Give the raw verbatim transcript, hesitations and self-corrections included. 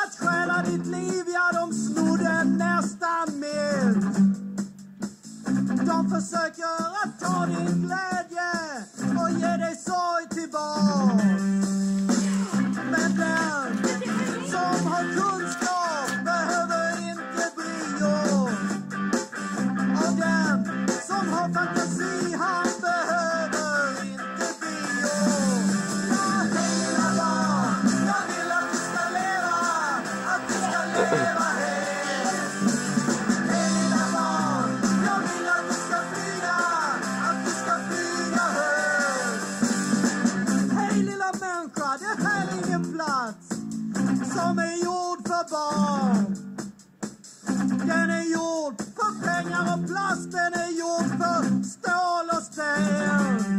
att stjäla ditt liv, ja de snodde nästan mer. De försöker att ta din glädje och ge dig sorg tillbaka. Men den som har kunskap behöver inte bry om. Och den som har fantasi, han behöver inte bry om. Ja, hej lilla barn, jag vill att du ska leva, att du ska leva här. Hej lilla barn, jag vill att du ska flyga, att du ska flyga högt. Hej lilla människa, det här är ingen plats som är gjord för barn. Den är gjord för pengar och plast, den är gjord för stål och sten.